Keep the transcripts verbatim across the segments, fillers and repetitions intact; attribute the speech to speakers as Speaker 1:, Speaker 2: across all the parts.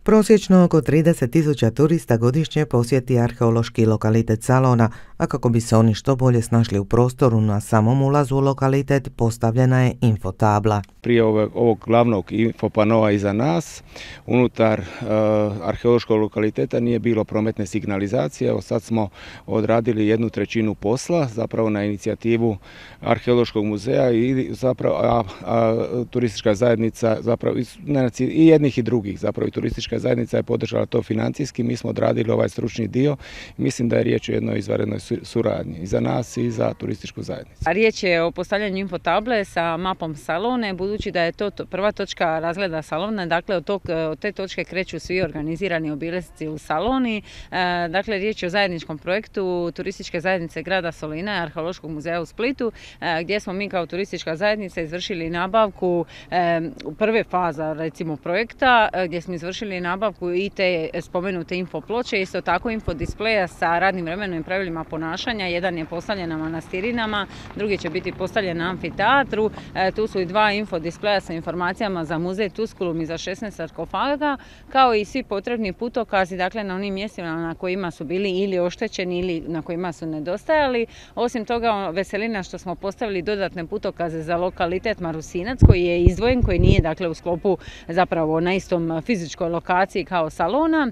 Speaker 1: Prosječno oko trideset tisuća turista godišnje posjeti arheološki lokalitet Salona, a kako bi se oni što bolje snašli u prostoru na samom ulazu u lokalitet postavljena je infotabla.
Speaker 2: Prije ovog, ovog glavnog infopanoa iza nas, unutar uh, arheološkog lokaliteta nije bilo prometne signalizacije. Evo sad smo odradili jednu trećinu posla, zapravo na inicijativu Arheološkog muzeja i zapravo a, a, turistička zajednica, zapravo i jednih i drugih, zapravo i turistička zajednica je podržala to financijski. Mi smo odradili ovaj stručni dio. Mislim da je riječ o jednoj izvanrednoj suradnji i za nas i za turističku zajednicu.
Speaker 3: Riječ je o postavljanju infotable sa mapom Salone, budući da je to prva točka razgleda Salona, dakle od, tog, od te točke kreću svi organizirani obilasci u Saloni. Dakle, riječ je o zajedničkom projektu turističke zajednice grada Solina i Arheološkog muzeja u Splitu, gdje smo mi kao turistička zajednica izvršili nabavku prve faza recimo projekta, gdje smo izvršili nabavku i te spomenute info ploče, isto tako info displeja sa radnim vremenom i pravilima ponašanja. Jedan je postavljen na Manastirinama, drugi će biti postavljen na Amfiteatru. E, tu su i dva info displeja sa informacijama za muzej Tusculum i za šesnaest sarkofaga, kao i svi potrebni putokazi, dakle na onim mjestima na kojima su bili ili oštećeni ili na kojima su nedostajali. Osim toga, veselina što smo postavili dodatne putokaze za lokalitet Marusinac, koji je izdvojen, koji nije dakle u sklopu zapravo na istom fizičkoj lokaciji kao Salona.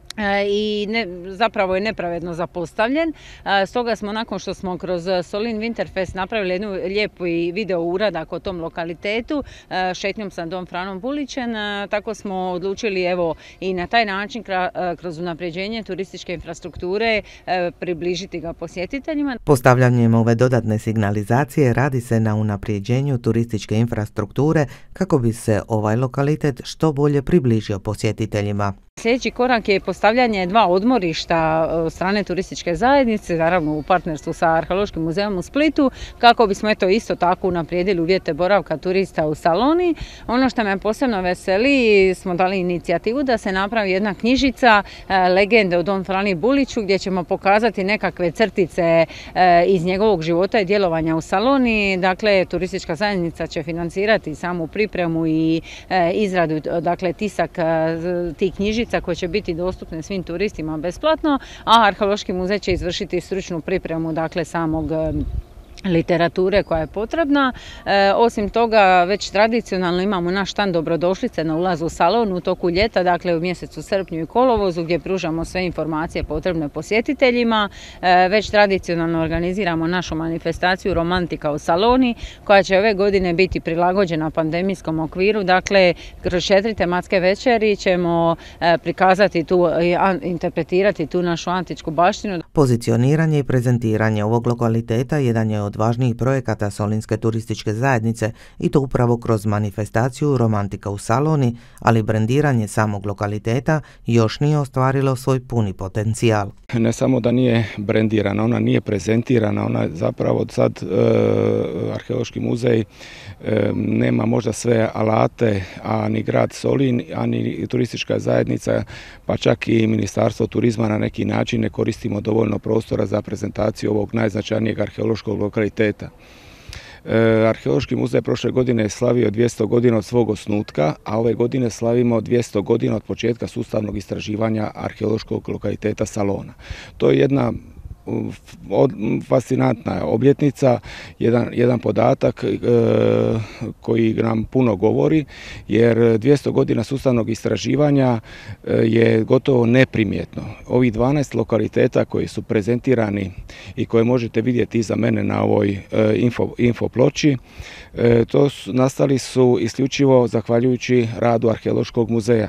Speaker 3: I ne, zapravo je nepravedno zapostavljen. Stoga smo, nakon što smo kroz Solin Winterfest napravili jednu lijepu i video uradak o tom lokalitetu šetnjom sa Don Franom Bulićem, tako smo odlučili evo i na taj način kroz unapređenje turističke infrastrukture približiti ga posjetiteljima.
Speaker 1: Postavljanjem ove dodatne signalizacije radi se na unapređenju turističke infrastrukture kako bi se ovaj lokalitet što bolje približio posjetiteljima.
Speaker 3: Sljedeći korak je postavljanje dva odmorišta od strane turističke zajednice, naravno u partnerstvu sa Arheološkim muzejom u Splitu, kako bismo eto isto tako unaprijedili uvjete boravka turista u Saloni. Ono što me posebno veseli, smo dali inicijativu da se napravi jedna knjižica legende o Don Frani Buliću, gdje ćemo pokazati nekakve crtice iz njegovog života i djelovanja u Saloni. Dakle, turistička zajednica će financirati samu pripremu i izradu, dakle tisak tih knjižica koje će biti dostupne svim turistima besplatno, a Arheološki muzej će izvršiti stručnu pripremu dakle samog literature koja je potrebna. E, osim toga, već tradicionalno imamo naš štand dobrodošlice na ulazu u Salon u toku ljeta, dakle u mjesecu srpnju i kolovozu, gdje pružamo sve informacije potrebne posjetiteljima. E, već tradicionalno organiziramo našu manifestaciju Romantika u Saloni, koja će ove godine biti prilagođena pandemijskom okviru. Dakle, kroz četiri tematske večeri ćemo e, prikazati tu i interpretirati tu našu antičku baštinu.
Speaker 1: Pozicioniranje i prezentiranje ovog lokaliteta jedan je od važnijih projekata Solinske turističke zajednice i to upravo kroz manifestaciju Romantika u Saloni, ali brendiranje samog lokaliteta još nije ostvarilo svoj puni potencijal.
Speaker 2: Ne samo da nije brendirana, ona nije prezentirana, ona zapravo sad e, Arheološki muzej e, nema možda sve alate, a ni grad Solin, a ni turistička zajednica, pa čak i Ministarstvo turizma na neki način ne koristimo dovoljno prostora za prezentaciju ovog najznačajnijeg arheološkog lokaliteta. E, Arheološki muzej prošle godine je slavio dvjesto godina od svog osnutka, a ove godine slavimo dvjesto godina od početka sustavnog istraživanja arheološkog lokaliteta Salona. To je jedna Od, fascinantna obljetnica, jedan, jedan podatak e, koji nam puno govori, jer dvjesto godina sustavnog istraživanja e, je gotovo neprimjetno. Ovih dvanaest lokaliteta koji su prezentirani i koje možete vidjeti iza mene na ovoj e, info, info ploči, e, to su, nastali su isključivo zahvaljujući radu Arheološkog muzeja.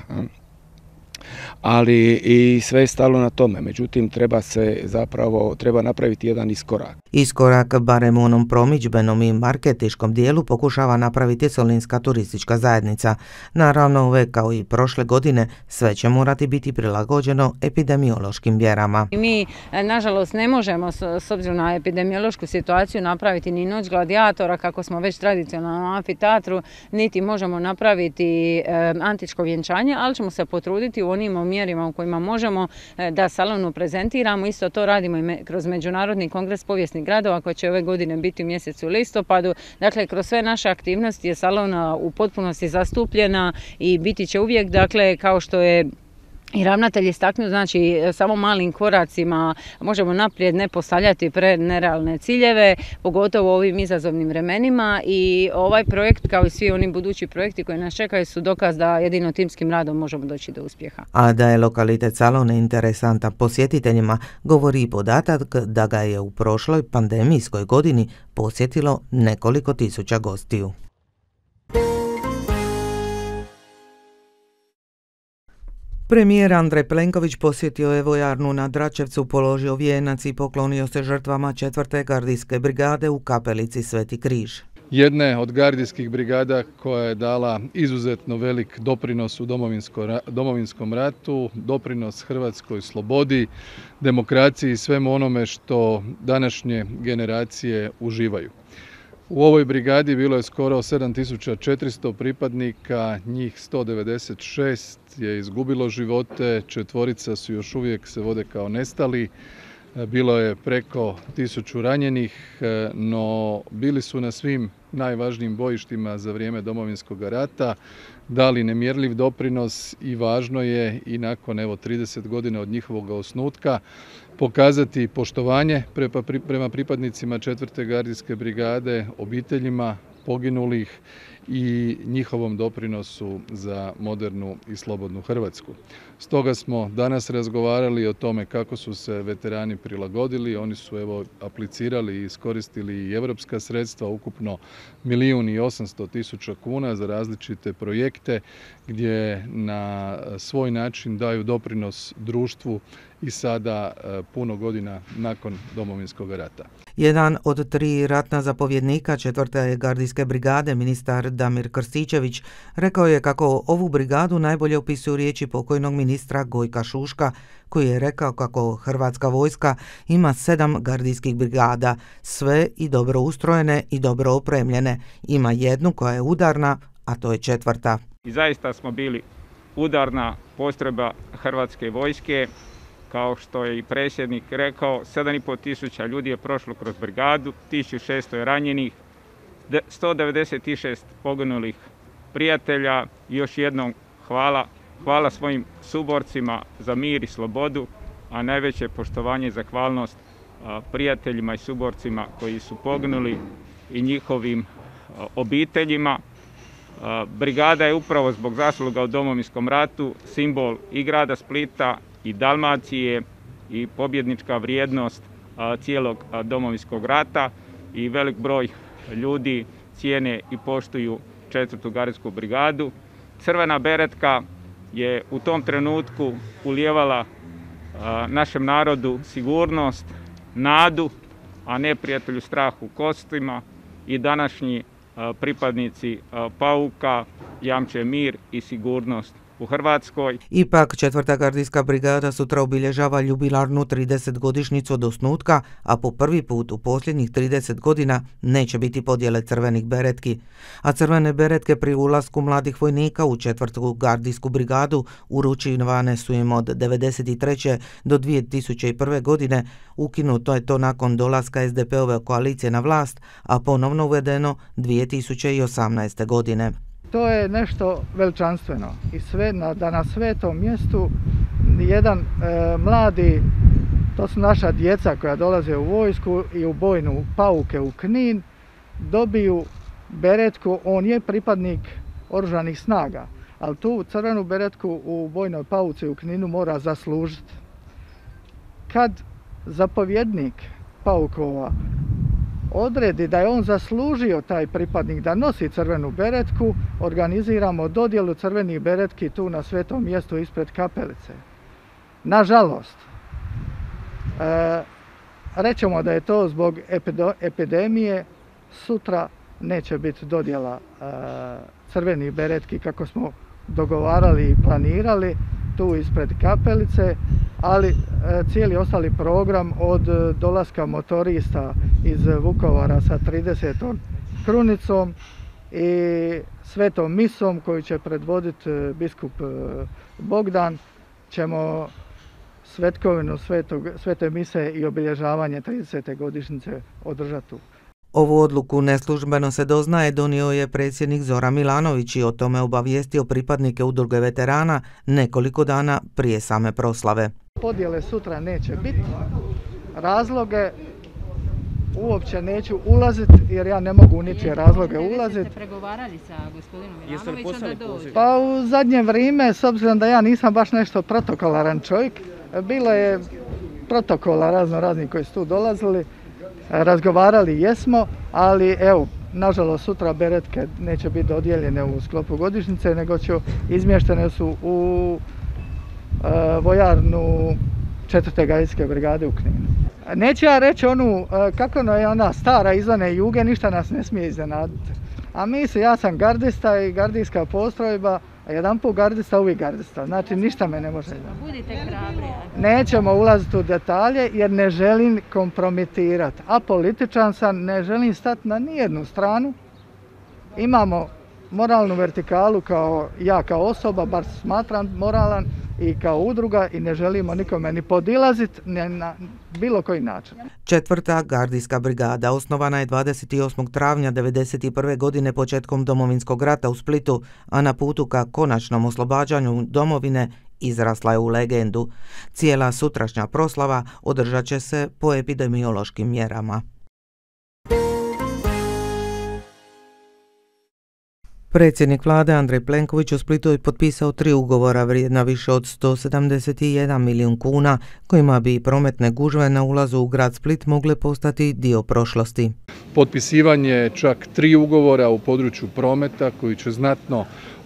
Speaker 2: Ali i sve je stalo na tome, međutim treba se zapravo, treba napraviti jedan iskorak.
Speaker 1: Iskorak, barem u onom promidžbenom i marketinškom dijelu, pokušava napraviti Solinska turistička zajednica. Naravno, uvek kao i prošle godine, sve će morati biti prilagođeno epidemiološkim mjerama.
Speaker 3: Mi, nažalost, ne možemo, s obzirom na epidemiološku situaciju, napraviti ni noć gladijatora, kako smo već tradicionalno na Amfiteatru, niti možemo napraviti e, antičko vjenčanje, ali ćemo se potruditi u onim mjerima u kojima možemo da Salonu prezentiramo. Isto to radimo i kroz Međunarodni kongres povijesnih gradova koji će ove godine biti u mjesecu listopadu. Dakle, kroz sve naše aktivnosti je Salona u potpunosti zastupljena i biti će uvijek, dakle, kao što je I ravnatelj istaknuo, znači samo malim koracima možemo naprijed ne postavljati pre nerealne ciljeve, pogotovo u ovim izazovnim vremenima, i ovaj projekt kao i svi oni budući projekti koji nas čekaju su dokaz da jedino timskim radom možemo doći do uspjeha.
Speaker 1: A da je lokalitet Salone interesantan posjetiteljima govori i podatak da ga je u prošloj pandemijskoj godini posjetilo nekoliko tisuća gostiju. Premijer Andrej Plenković posjetio je vojarnu na Dračevcu, položio vijenac i poklonio se žrtvama četvrte gardijske brigade u kapelici Sveti križ.
Speaker 4: Jedne od gardijskih brigada koja je dala izuzetno velik doprinos u Domovinskom ratu, doprinos hrvatskoj slobodi, demokraciji i svemu onome što današnje generacije uživaju. U ovoj brigadi bilo je skoro sedam tisuća četiristo pripadnika, njih sto devedeset šest je izgubilo živote, četvorica su još uvijek se vode kao nestali, bilo je preko tisuću ranjenih, no bili su na svim najvažnijim bojištima za vrijeme Domovinskog rata, dali nemjerljiv doprinos i važno je i nakon evo trideset godina od njihovog osnutka pokazati poštovanje prema pripadnicima četvrte gardijske brigade, obiteljima poginulih i njihovom doprinosu za modernu i slobodnu Hrvatsku. Stoga smo danas razgovarali o tome kako su se veterani prilagodili. Oni su evo aplicirali i iskoristili i europska sredstva, ukupno milijun i osamsto tisuća kuna za različite projekte gdje na svoj način daju doprinos društvu i sada puno godina nakon Domovinskog rata.
Speaker 1: Jedan od tri ratna zapovjednika četvrte gardijske brigade, ministar Damir Krstičević, rekao je kako ovu brigadu najbolje opisuju riječi pokojnog ministra Gojka Šuška, koji je rekao kako Hrvatska vojska ima sedam gardijskih brigada, sve i dobro ustrojene i dobro opremljene. Ima jednu koja je udarna, a to je četvrta.
Speaker 5: I zaista smo bili udarna postrojba Hrvatske vojske. Kao što je i predsjednik rekao, sedam i pol tisuća ljudi je prošlo kroz brigadu, tisuću šesto je ranjenih, sto devedeset šest poginulih prijatelja. I još jednom hvala, hvala svojim suborcima za mir i slobodu, a najveće poštovanje i zahvalnost prijateljima i suborcima koji su poginuli i njihovim obiteljima. Brigada je upravo zbog zasluga u Domovinskom ratu simbol i grada Splita i Dalmacije i pobjednička vrijednost cijelog Domovinskog rata, i velik broj ljudi cijene i poštuju četvrtu gardijsku brigadu. Crvena beretka je u tom trenutku ulijevala našem narodu sigurnost, nadu, a ne prijatelju strah u kostima, i današnji pripadnici Pauka jamče mir i sigurnost u Hrvatskoj.
Speaker 1: Ipak četvrta gardijska brigada sutra obilježava jubilarnu tridesetgodišnjicu od osnutka, a po prvi put u posljednjih trideset godina neće biti podjele crvenih beretki. A crvene beretke pri ulasku mladih vojnika u četvrtu gardijsku brigadu uručivane su im od devedeset treće do dvije tisuće prve. godine. Ukinuto je to nakon dolaska es de pe-ove koalicije na vlast, a ponovno uvedeno dvije tisuće osamnaeste. godine.
Speaker 6: To je nešto veličanstveno i sve, da na svetom mjestu jedan e, mladi, to su naša djeca koja dolaze u vojsku i u bojnu Pauke u Knin, dobiju beretku. On je pripadnik oružanih snaga, ali tu crvenu beretku u bojnoj Pauci u Kninu mora zaslužiti. Kad zapovjednik Paukova odredi da je on zaslužio, taj pripadnik, da nosi crvenu beretku, organiziramo dodjelu crvenih beretki tu na svetom mjestu ispred kapelice. Nažalost, e, rećemo da je to zbog epidemije, sutra neće biti dodjela e, crvenih beretki kako smo dogovarali i planirali tu ispred kapelice, ali e, cijeli ostali program od dolaska motorista iz Vukovara sa tridesetom krunicom i svetom misom koju će predvoditi biskup Bogdan, ćemo svetkovinu svetog, svete mise i obilježavanje tridesete godišnjice održati tu.
Speaker 1: Ovu odluku neslužbeno se doznaje donio je predsjednik Zoran Milanović i o tome obavijestio pripadnike udruge veterana nekoliko dana prije same proslave.
Speaker 6: Podjele sutra neće biti, razloge uopće neću ulaziti jer ja ne mogu u ničije razloge ulaziti.
Speaker 3: Jeste pregovarali sa gospodinom Milanovićem da dođe?
Speaker 6: Pa u zadnje vrijeme, s obzirom da ja nisam baš nešto protokolaran čovjek, bilo je protokola razno raznih koji su tu dolazili, razgovarali jesmo, ali evo, nažalost sutra beretke neće biti dodijeljene u sklopu godišnjice, nego će izmještene su u e, vojarnu četvrte gardijske brigade u Kninu. Neću ja reći onu, kako je ona stara izvane Juge, ništa nas ne smije iznenaditi. A mi se, ja sam gardista i gardijska postrojba, a jedan put gardista, uvijek gardista. Znači ništa me ne može iznenaditi.
Speaker 3: Budite hrabri.
Speaker 6: Nećemo ulaziti u detalje jer ne želim kompromitirati. A političan sam, ne želim stati na nijednu stranu. Imamo moralnu vertikalu kao ja kao osoba, bar smatram moralan, i kao udruga i ne želimo nikome ni podilaziti ni na bilo koji način.
Speaker 1: Četvrta gardijska brigada osnovana je dvadeset osmog travnja devedeset prve godine početkom Domovinskog rata u Splitu, a na putu ka konačnom oslobađanju domovine izrasla je u legendu. Cijela sutrašnja proslava održat će se po epidemiološkim mjerama. Predsjednik vlade Andrej Plenković u Splitu je potpisao tri ugovora vrijedna više od sto sedamdeset jedan milijun kuna, kojima bi prometne gužve na ulazu u grad Split mogle postati dio prošlosti.
Speaker 4: Potpisivanje čak tri ugovora u području prometa koji će znatno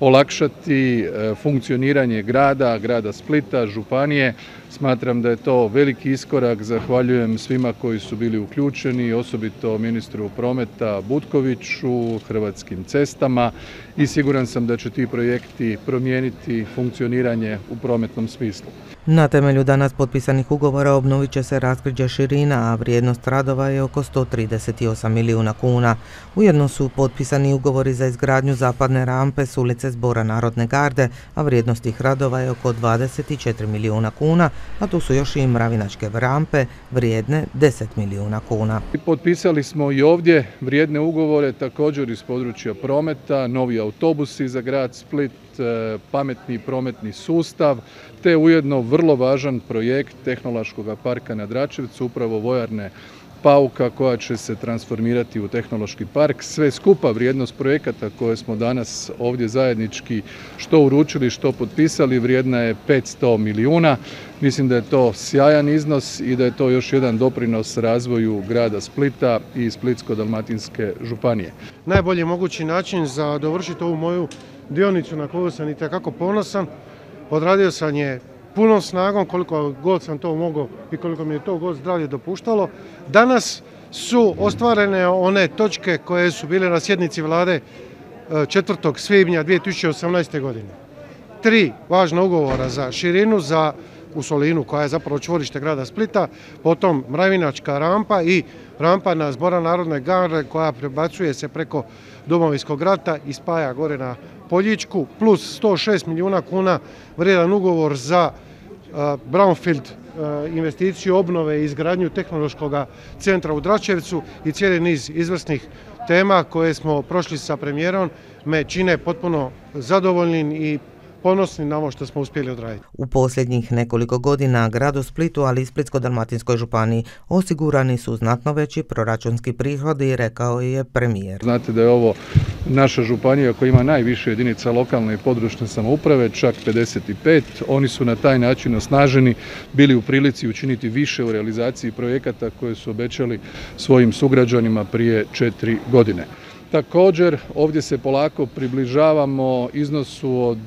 Speaker 4: olakšati funkcioniranje grada, grada Splita, županije. Smatram da je to veliki iskorak, zahvaljujem svima koji su bili uključeni, osobito ministru prometa Butkoviću, Hrvatskim cestama i siguran sam da će ti projekti promijeniti funkcioniranje u prometnom smislu.
Speaker 1: Na temelju danas potpisanih ugovora obnovit će se raskrižje širina, a vrijednost radova je oko sto trideset osam milijuna kuna. Ujedno su potpisani ugovori za izgradnju zapadne rampe s ulice Zbora Narodne garde, a vrijednost tih radova je oko dvadeset četiri milijuna kuna, a tu su još i mravinačke rampe vrijedne deset milijuna kuna.
Speaker 4: Potpisali smo i ovdje vrijedne ugovore također iz područja prometa, novi autobusi za grad Split, pametni prometni sustav, te ujedno vrlo važan projekt tehnološkog parka na Dračevcu, upravo vojarne Pauka koja će se transformirati u tehnološki park. Sve skupa vrijednost projekata koje smo danas ovdje zajednički što uručili, što potpisali, vrijedna je petsto milijuna. Mislim da je to sjajan iznos i da je to još jedan doprinos razvoju grada Splita i Splitsko-dalmatinske županije.
Speaker 7: Najbolji mogući način za dovršiti ovu moju dionicu na koju sam itekako ponosan. Odradio sam je punom snagom koliko god sam to mogao i koliko mi je to god zdravlje dopuštalo. Danas su ostvarene one točke koje su bile na sjednici vlade četvrtog svibnja dvije tisuće osamnaeste. godine. Tri važna ugovora za širinu, za u Solinu koja je zapravo čvorište grada Splita, potom mravinačka rampa i rampa na Zbora Narodne garde koja prebacuje se preko Domovinskog rata i spaja gore na Poljičku, plus sto šest milijuna kuna vrijedan ugovor za uh, brownfield uh, investiciju obnove i izgradnju tehnološkog centra u Dračevcu i cijeli niz izvrsnih tema koje smo prošli sa premijerom me čine potpuno zadovoljnim i ponosni na ovo što smo uspjeli odraditi.
Speaker 1: U posljednjih nekoliko godina gradu Splitu, ali i Splitsko-dalmatinskoj županiji osigurani su znatno veći proračunski prihodi, rekao je premijer.
Speaker 4: Znate da je ovo naša županija koja ima najviše jedinica lokalne i područne samouprave, čak pedeset pet. Oni su na taj način osnaženi, bili u prilici učiniti više u realizaciji projekata koje su obećali svojim sugrađanima prije četiri godine. Također, ovdje se polako približavamo iznosu od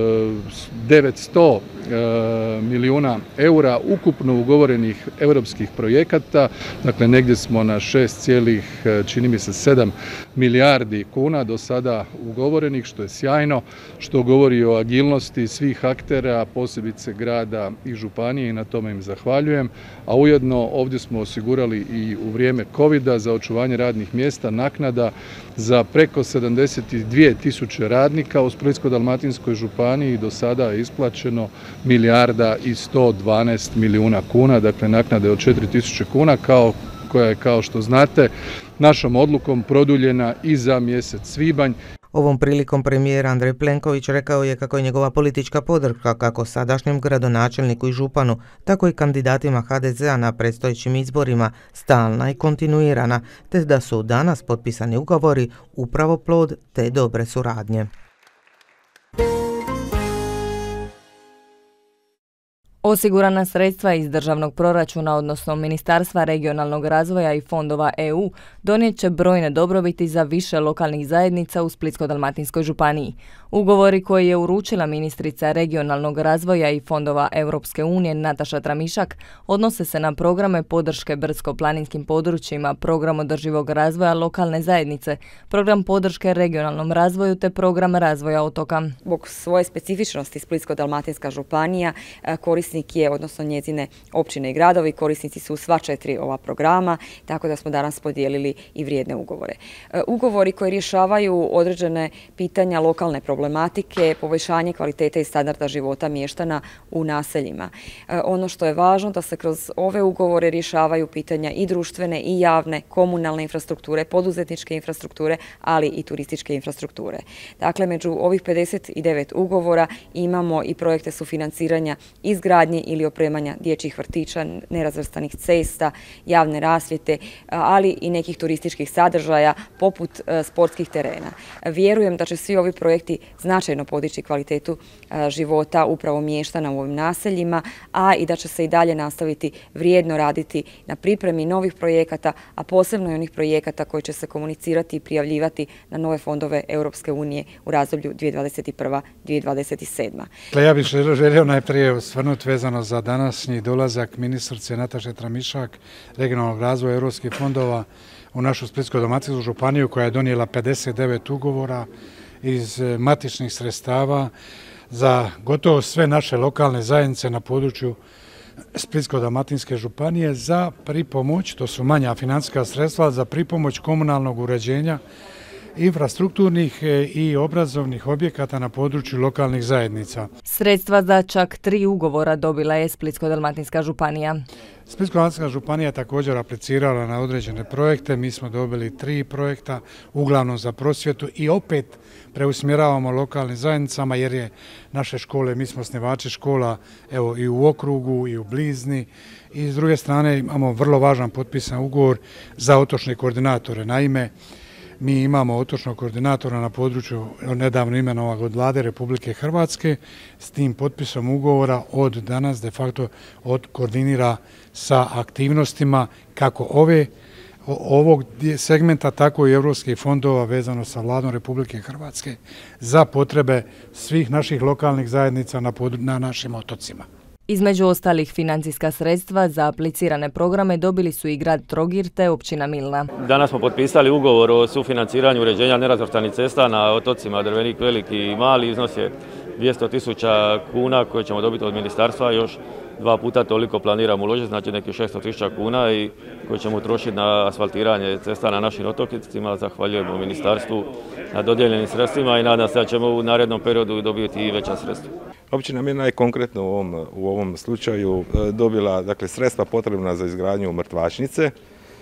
Speaker 4: devetsto milijuna eura ukupno ugovorenih europskih projekata. Dakle, negdje smo na šest cijelih, čini mi se, sedam milijardi kuna do sada ugovorenih, što je sjajno, što govori o agilnosti svih aktera, posebice grada i županije i na tome im zahvaljujem. A ujedno ovdje smo osigurali i u vrijeme kovida za očuvanje radnih mjesta naknada za preko sedamdeset dvije tisuće radnika u Splitsko-dalmatinskoj županiji. Do sada je isplaćeno milijarda i sto dvanaest milijuna kuna, dakle naknade od četiri tisuće kuna, kao koja je, kao što znate, našom odlukom produljena i za mjesec svibanj.
Speaker 1: Ovom prilikom premijer Andrej Plenković rekao je kako je njegova politička podrška kako sadašnjem gradonačelniku i županu, tako i kandidatima ha de zea na predstojećim izborima stalna i kontinuirana, te da su danas potpisani ugovori upravo plod te dobre suradnje.
Speaker 8: Osigurana sredstva iz državnog proračuna, odnosno Ministarstva regionalnog razvoja i fondova E U, donijet će brojne dobrobiti za više lokalnih zajednica u Splitsko-dalmatinskoj županiji. Ugovori koje je uručila ministrica regionalnog razvoja i fondova Europske unije Nataša Tramišak odnose se na programe podrške brdsko-planinskim područjima, program održivog razvoja lokalne zajednice, program podrške regionalnom razvoju te program razvoja otoka.
Speaker 9: Zbog svoje specifičnosti Splitsko-dalmatinska županija korisnik je, odnosno njezine općine i gradovi, korisnici su sva četiri ova programa, tako da smo danas podijelili i vrijedne ugovore. Ugovori koji rješavaju određene pitanja lokalne problematike, poboljšanje kvalitete i standarda života mještana u naseljima. Ono što je važno da se kroz ove ugovore rješavaju pitanja i društvene i javne, komunalne infrastrukture, poduzetničke infrastrukture, ali i turističke infrastrukture. Dakle, među ovih pedeset devet ugovora imamo i projekte sufinanciranja izgradnje ili opremanja dječjih vrtića, nerazvrstanih cesta, javne rasvjete, ali i nekih turističkih sadržaja poput sportskih terena. Vjerujem da će svi ovi projekti značajno podići kvalitetu života upravo mještana u ovim naseljima, a i da će se i dalje nastaviti vrijedno raditi na pripremi novih projekata, a posebno i onih projekata koji će se komunicirati i prijavljivati na nove fondove Europske unije u razdoblju dvije tisuće dvadeset prva do dvije tisuće dvadeset sedma.
Speaker 10: Ja bih želio najprije osvrnuti vezano za današnji dolazak ministrice Nataše Tramišak, regionalnog razvoja europskih fondova u našu Splitsko-dalmatinsku županiju koja je donijela pedeset devet ugovora iz matičnih sredstava za gotovo sve naše lokalne zajednice na području Splitsko-dalmatinske županije za pripomoć, to su manja financijska sredstva, za pripomoć komunalnog uređenja infrastrukturnih i obrazovnih objekata na području lokalnih zajednica.
Speaker 8: Sredstva za čak tri ugovora dobila je Splitsko-dalmatinska županija.
Speaker 10: Splitsko-dalmatinska županija je također aplicirala na određene projekte. Mi smo dobili tri projekta, uglavnom za prosvjetu i opet preusmjeravamo lokalnim zajednicama jer je naše škole, mi smo osnivači škola evo i u okrugu i u blizni i s druge strane imamo vrlo važan potpisan ugovor za otočne koordinatore. Naime, mi imamo otočnog koordinatora na području nedavno imenovanog od Vlade Republike Hrvatske. S tim potpisom ugovora od danas de facto od koordinira sa aktivnostima kako ove ovog segmenta, tako i europskih fondova vezano sa Vladom Republike Hrvatske za potrebe svih naših lokalnih zajednica na, na našim otocima.
Speaker 8: Između ostalih financijska sredstva za aplicirane programe dobili su i grad Trogir te općina Milna.
Speaker 11: Danas smo potpisali ugovor o sufinanciranju uređenja nerazvrstanih cesta na otocima Drvenik Veliki i Mali. Iznos je dvjesto tisuća kuna koje ćemo dobiti od ministarstva, još dva puta toliko planiramo uložiti, znači nekih šesto tisuća kuna i koje ćemo utrošiti na asfaltiranje cesta na našim otocima. Zahvaljujemo ministarstvu na dodijeljenim sredstvima i nadam se da ćemo u narednom periodu dobiti i veća sredstva.
Speaker 2: Općina Milna je konkretno u ovom, u ovom slučaju dobila dakle, sredstva potrebna za izgradnju mrtvačnice.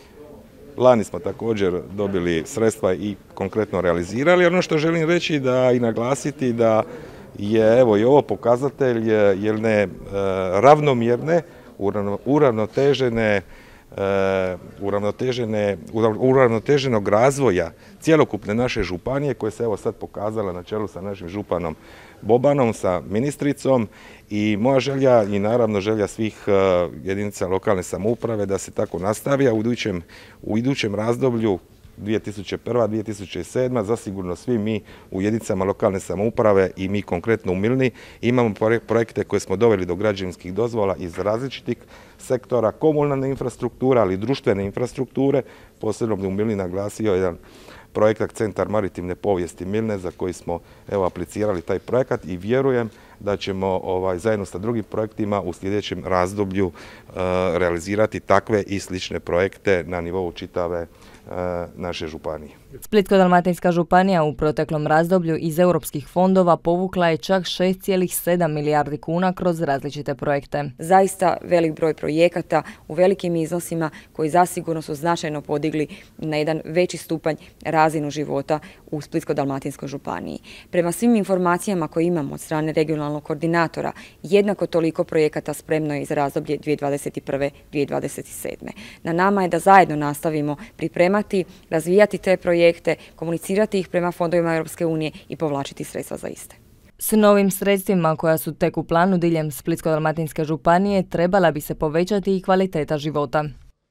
Speaker 2: Lani smo također dobili sredstva i konkretno realizirali. Ono što želim reći da i naglasiti da je evo i ovo pokazatelj jedne ravnomjerne, uravnotežene uravnotežene, uravnoteženog razvoja cjelokupne naše županije koje se evo sad pokazala na čelu sa našim županom Bobanom, sa ministricom i moja želja i naravno želja svih jedinica lokalne samouprave da se tako nastavi, a u idućem, u idućem razdoblju dvije tisuće prva do dvije tisuće sedma zasigurno svi mi u jedinicama lokalne samouprave i mi konkretno u Milni imamo projekte koje smo doveli do građevinskih dozvola iz različitih sektora, komunalne infrastrukture, ali i društvene infrastrukture. Posebno bi u Milni naglasio jedan projekat Centar maritimne povijesti Milne za koji smo evo aplicirali taj projekat i vjerujem da ćemo ovaj, zajedno sa drugim projektima u sljedećem razdoblju uh, realizirati takve i slične projekte na nivou čitave uh, naše županije.
Speaker 8: Splitsko-dalmatinska županija u proteklom razdoblju iz europskih fondova povukla je čak šest zarez sedam milijardi kuna kroz različite projekte.
Speaker 9: Zaista velik broj projekata u velikim iznosima koji zasigurno su značajno podigli na jedan veći stupanj razinu života u Splitsko-dalmatinskoj županiji. Prema svim informacijama koje imamo od strane regionalnog koordinatora, jednako toliko projekata spremno je iz razdoblje dvije tisuće dvadeset prve do dvije tisuće dvadeset sedme. Na nama je da zajedno nastavimo pripremati, razvijati te projekte, komunicirati ih prema fondovima Europske unije i povlačiti sredstva za iste.
Speaker 8: S novim sredstvima koja su tek u planu diljem Splitsko-dalmatinske županije trebala bi se povećati i kvaliteta života.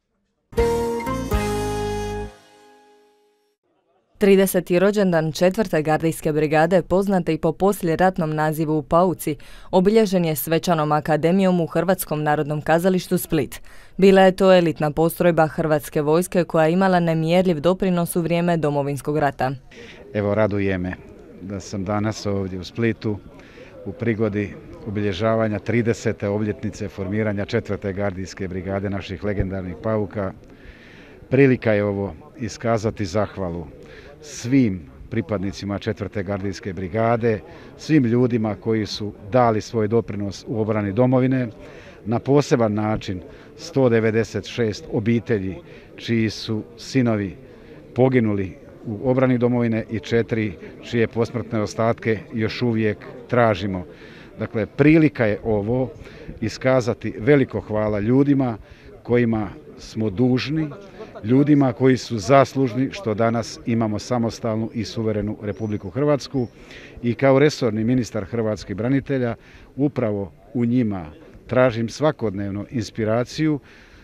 Speaker 8: trideseti rođendan četvrte gardijske brigade, poznate i po poslijeratnom nazivu u Pauci, obilježen je svečanom akademijom u Hrvatskom narodnom kazalištu Split. Bila je to elitna postrojba Hrvatske vojske koja je imala nemjerljiv doprinos u vrijeme Domovinskog rata.
Speaker 12: Evo, raduje me da sam danas ovdje u Splitu u prigodi obilježavanja tridesete obljetnice formiranja četvrte gardijske brigade naših legendarnih pauka. Prilika je ovo iskazati zahvalu svim pripadnicima četvrte gardijske brigade, svim ljudima koji su dali svoj doprinos u obrani domovine, na poseban način sto devedeset šest obitelji čiji su sinovi poginuli u obrani domovine i četiri čije posmrtne ostatke još uvijek tražimo. Dakle, prilika je ovo iskazati veliko hvala ljudima kojima smo dužni, ljudima koji su zaslužni što danas imamo samostalnu i suverenu Republiku Hrvatsku, i kao resorni ministar hrvatskih branitelja upravo u njima tražim svakodnevno inspiraciju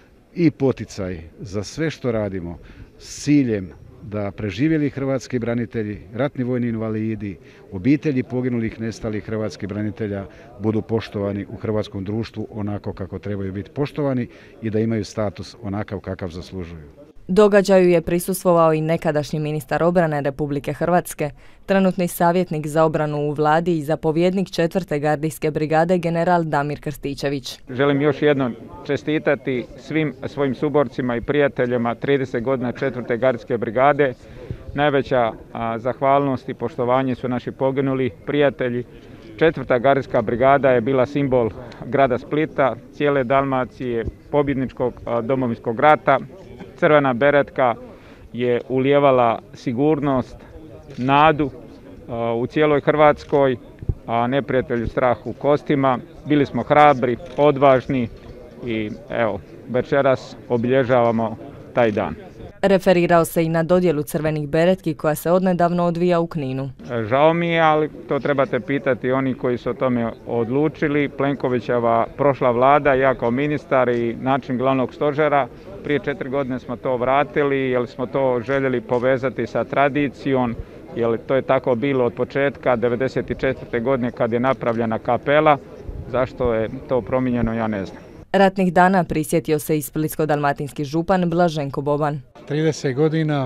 Speaker 12: i poticaj za sve što radimo s ciljem da preživjeli hrvatski branitelji, ratni vojni invalidi, obitelji poginulih nestalih hrvatskih branitelja budu poštovani u hrvatskom društvu onako kako trebaju biti poštovani i da imaju status onakav kakav zaslužuju.
Speaker 8: Događaju je prisustvovao i nekadašnji ministar obrane Republike Hrvatske, trenutni savjetnik za obranu u vladi i zapovjednik četvrte gardijske brigade general Damir Krstičević.
Speaker 5: Želim još jednom čestitati svim svojim suborcima i prijateljima trideset godina četvrte gardijske brigade. Najveća a, zahvalnost i poštovanje su naši poginuli prijatelji. Četvrta gardijska brigada je bila simbol grada Splita, cijele Dalmacije, pobjedničkog a, Domovinskog rata. Crvena beretka je ulijevala sigurnost, nadu a, u cijeloj Hrvatskoj, a neprijatelju strah u kostima. Bili smo hrabri, odvažni i evo, večeras obilježavamo taj dan.
Speaker 8: Referirao se i na dodjelu crvenih beretki koja se odnedavno odvija u Kninu.
Speaker 5: Žao mi je, ali to trebate pitati oni koji su o tome odlučili. Plenkovićeva prošla vlada, ja kao ministar i načelnik glavnog stožera, prije četiri godine smo to vratili jer smo to željeli povezati sa tradicijom, jer to je tako bilo od početka devedeset četvrte godine kad je napravljena kapela. Zašto je to promijenjeno, ja ne znam.
Speaker 8: Ratnih dana prisjetio se i splitsko-dalmatinski župan Blaženko Boban.
Speaker 10: trideset godina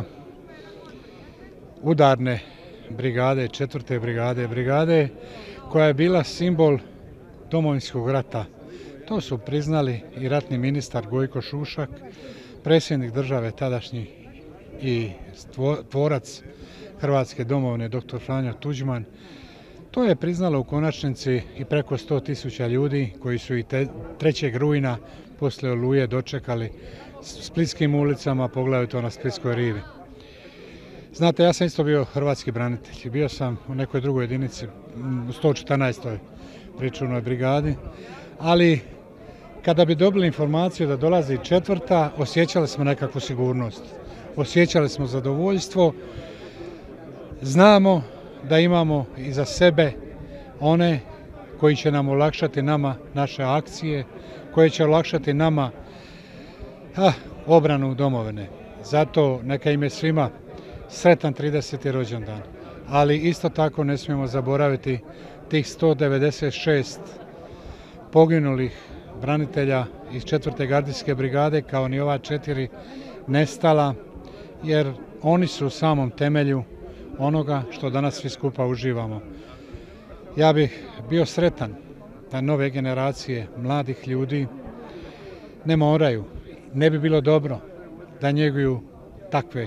Speaker 10: udarne brigade, četvrte brigade, brigade koja je bila simbol Domovinskog rata. To su priznali i ratni ministar Gojko Šušak, predsjednik države tadašnji i tvorac Hrvatske domovine doktor Franjo Tuđman. To je priznalo u konačnici i preko sto tisuća ljudi koji su i trećeg rujna poslije Oluje dočekali splitskim ulicama, poglavito na Splitskoj rivi. Znate, ja sam isto bio hrvatski branitelj. Bio sam u nekoj drugoj jedinici, u sto četrnaestoj pričuvnoj brigadi, ali kada bi dobili informaciju da dolazi četvrta, osjećali smo nekakvu sigurnost. Osjećali smo zadovoljstvo. Znamo da imamo iza sebe one koji će nam olakšati nama naše akcije, koje će olakšati nama ah, obranu domovine. Zato neka im je svima sretan trideseti rođendan. Ali isto tako ne smijemo zaboraviti tih sto devedeset šest poginulih branitelja iz četvrte gardijske brigade, kao ni ova četiri nestala, jer oni su u samom temelju onoga što danas svi skupa uživamo. Ja bih bio sretan da nove generacije mladih ljudi ne moraju, ne bi bilo dobro da njeguju takve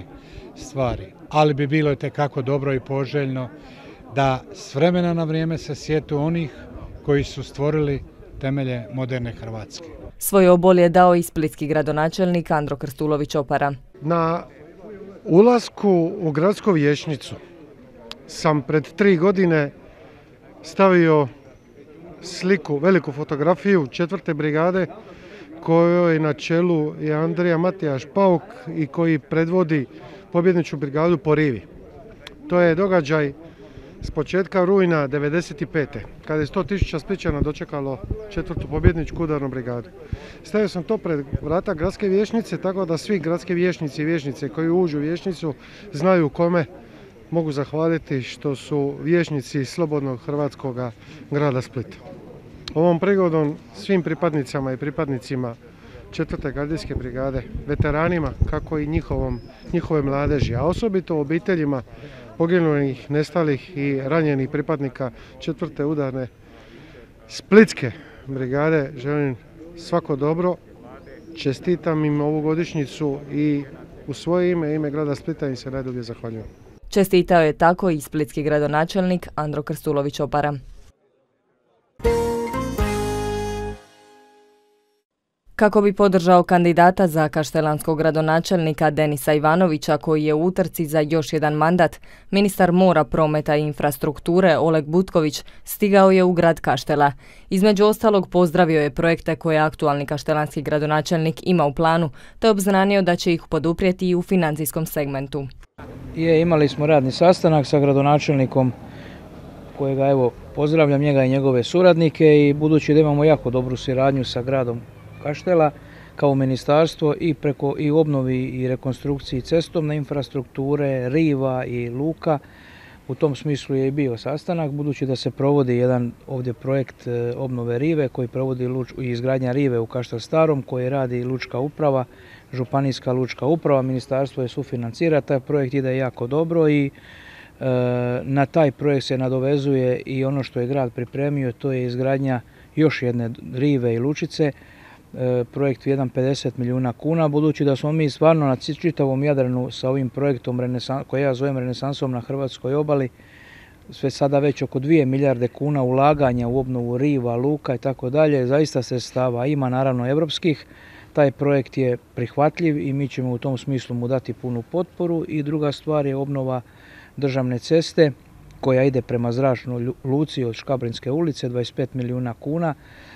Speaker 10: stvari. Ali bi bilo itekako dobro i poželjno da s vremena na vrijeme se sjetu onih koji su stvorili temelje moderne Hrvatske.
Speaker 8: Svoj obol je dao i splitski gradonačelnik Andro Krstulović-Opara.
Speaker 7: Na ulasku u gradsku vijećnicu sam pred tri godine stavio sliku, veliku fotografiju četvrte brigade kojoj na čelu je Andrija Matijaš Pauk i koji predvodi pobjedničku brigadu po rivi. To je događaj s početka rujna devedeset pete. kada je sto tisuća Splićana dočekalo četvrtu pobjedničku udarnu brigadu. Stavio sam to pred vrata gradske vijećnice tako da svi gradski vijećnici i vijećnice koji uđu u vijećnicu znaju kome mogu zahvaliti što su vijećnici slobodnog hrvatskog grada Splita. Ovom prigodom svim pripadnicama i pripadnicima četvrte gardijske brigade, veteranima kako i njihovom, njihove mladeži, a osobito obiteljima poginulih, nestalih i ranjenih pripadnika četvrte udarne splitske brigade želim svako dobro, čestitam im ovu godišnjicu i u svoje ime, ime grada Splita im se najdublje zahvaljujem.
Speaker 8: Čestitao je tako i splitski gradonačelnik Andro Krstulović-Opara. Kako bi podržao kandidata za kaštelanskog gradonačelnika Denisa Ivanovića koji je u utrci za još jedan mandat, ministar mora, prometa i infrastrukture Oleg Butković stigao je u grad Kaštela. Između ostalog pozdravio je projekte koje aktualni kaštelanski gradonačelnik ima u planu, te obznanio da će ih poduprijeti i u financijskom segmentu.
Speaker 13: Je, imali smo radni sastanak sa gradonačelnikom kojega evo pozdravljam njega i njegove suradnike i budući da imamo jako dobru suradnju sa gradom Kaštela kao ministarstvo i preko i obnovi i rekonstrukciji cestovne infrastrukture, riva i luka. U tom smislu je i bio sastanak, budući da se provodi jedan ovdje projekt obnove rive koji provodi luč, izgradnja rive u Kaštel Starom koji radi lučka uprava, županijska lučka uprava, ministarstvo je sufinancira, taj projekt ide jako dobro i e, na taj projekt se nadovezuje i ono što je grad pripremio, to je izgradnja još jedne rive i lučice. Projekt vrijedan pedeset milijuna kuna, budući da smo mi stvarno na čitavom Jadranu sa ovim projektom koji ja zovem Renesansom na hrvatskoj obali, sve sada već oko dvije milijarde kuna ulaganja u obnovu riva, luka i tako dalje, zaista sredstava ima, naravno evropskih. Taj projekt je prihvatljiv i mi ćemo u tom smislu mu dati punu potporu. I druga stvar je obnova državne ceste koja ide prema zračnoj luci od Škabrinske ulice, dvadeset pet milijuna kuna.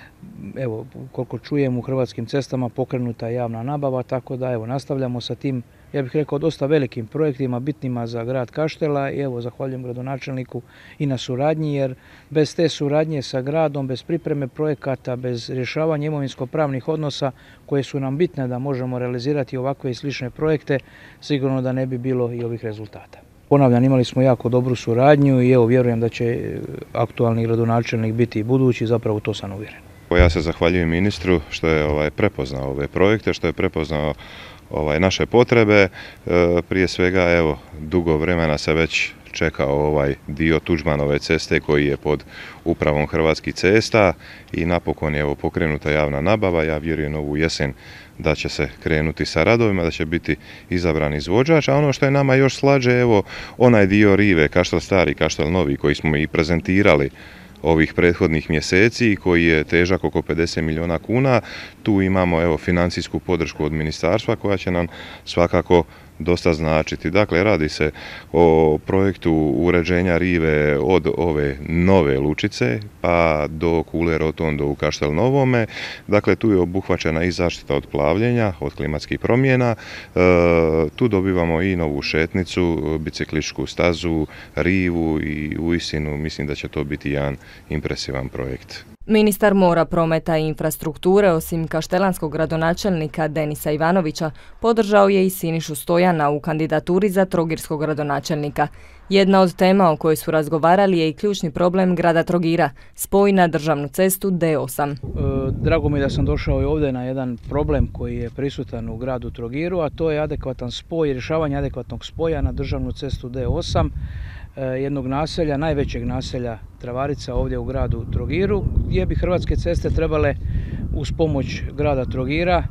Speaker 13: Evo, koliko čujem, u Hrvatskim cestama pokrenuta javna nabava, tako da evo nastavljamo sa tim, ja bih rekao, dosta velikim projektima bitnima za grad Kaštela i evo zahvaljujem gradonačelniku i na suradnji, jer bez te suradnje sa gradom, bez pripreme projekata, bez rješavanja imovinsko-pravnih odnosa koje su nam bitne da možemo realizirati ovakve i slične projekte, sigurno da ne bi bilo i ovih rezultata. Ponavljam, imali smo jako dobru suradnju i evo vjerujem da će aktualni gradonačelnik biti i budući, zapravo to sam uvjeren.
Speaker 14: Ja se zahvaljujem ministru što je ovaj, prepoznao ove projekte, što je prepoznao ovaj, naše potrebe. E, prije svega, evo, dugo vremena se već čekao ovaj dio Tuđmanove ceste koji je pod upravom Hrvatskih cesta i napokon je evo, pokrenuta javna nabava. Ja vjerujem ovu jesen da će se krenuti sa radovima, da će biti izabran izvođač, a ono što je nama još slađe, evo, onaj dio rive, Kaštel Stari, Kaštel Novi, koji smo i prezentirali ovih prethodnih mjeseci i koji je težak oko pedeset milijuna kuna. Tu imamo evo financijsku podršku od ministarstva koja će nam svakako dosta značiti. Dakle, radi se o projektu uređenja rive od ove nove lučice pa do Kule Rotondo u Kaštel Novome. Dakle, tu je obuhvaćena i zaštita od plavljenja, od klimatskih promjena. E, tu dobivamo i novu šetnicu, biciklističku stazu, rivu i uistinu mislim da će to biti jedan impresivan projekt.
Speaker 8: Ministar mora, prometa i infrastrukture, osim kaštelanskog gradonačelnika Denisa Ivanovića, podržao je i Sinišu Stojana u kandidaturi za trogirskog gradonačelnika. Jedna od tema o kojoj su razgovarali je i ključni problem grada Trogira, spoj na državnu cestu D osam.
Speaker 13: Drago mi je da sam došao i ovdje na jedan problem koji je prisutan u gradu Trogiru, a to je adekvatan spoj, rješavanje adekvatnog spoja na državnu cestu D osam, jednog naselja, najvećeg naselja Travarica ovdje u gradu Trogiru, gdje bi Hrvatske ceste trebale uz pomoć grada Trogira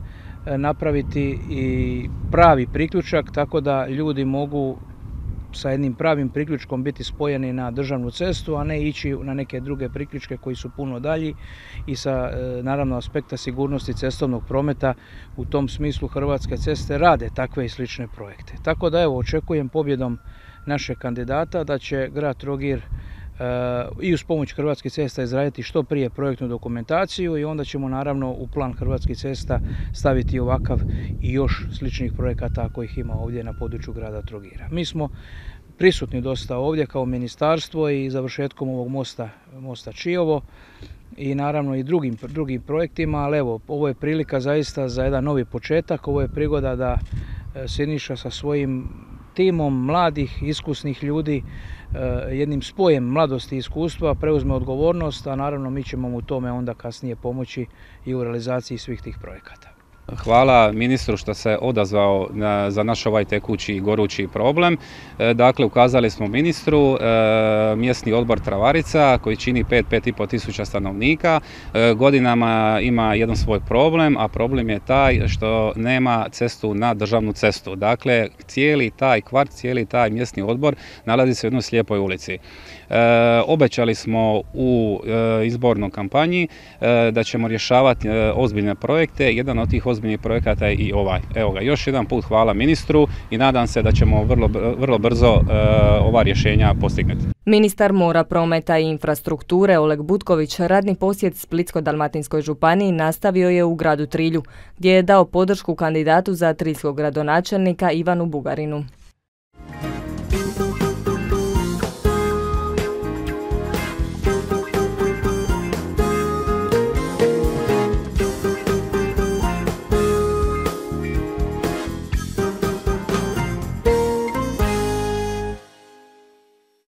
Speaker 13: napraviti i pravi priključak tako da ljudi mogu sa jednim pravim priključkom biti spojeni na državnu cestu, a ne ići na neke druge priključke koji su puno dalji i sa naravno aspekta sigurnosti cestovnog prometa. U tom smislu Hrvatske ceste rade takve i slične projekte. Tako da evo, očekujem pobjedom našeg kandidata da će grad Trogir i uz pomoć Hrvatskih cesta izraditi što prije projektnu dokumentaciju i onda ćemo naravno u plan Hrvatskih cesta staviti ovakav i još sličnih projekata kojih ima ovdje na području grada Trogira. Mi smo prisutni dosta ovdje kao ministarstvo i završetkom ovog mosta, mosta Čiovo i naravno i drugim, drugim projektima, ali evo, ovo je prilika zaista za jedan novi početak, ovo je prigoda da Siniša sa svojim timom mladih, iskusnih ljudi, jednim spojem mladosti i iskustva preuzme odgovornost, a naravno mi ćemo mu tome onda kasnije pomoći i u realizaciji svih tih projekata.
Speaker 15: Hvala ministru što se odazvao na, za naš ovaj tekući i gorući problem. E, dakle, ukazali smo ministru e, mjesni odbor Travarica koji čini pet do pet i pol tisuća stanovnika. E, godinama ima jedan svoj problem, a problem je taj što nema cestu na državnu cestu. Dakle, cijeli taj kvart, cijeli taj mjesni odbor nalazi se u jednoj slijepoj ulici. E, obećali smo u e, izbornoj kampanji e, da ćemo rješavati e, ozbiljne projekte. Jedan od tih ozbiljnih projekata je i ovaj. Evo ga, još jedan put hvala ministru i nadam se da ćemo vrlo, vrlo brzo e, ova rješenja postignuti.
Speaker 8: Ministar mora, prometa i infrastrukture Oleg Butković radni posjet Splitsko-dalmatinskoj županiji nastavio je u gradu Trilju, gdje je dao podršku kandidatu za triljskog gradonačelnika Ivanu Bugarinu.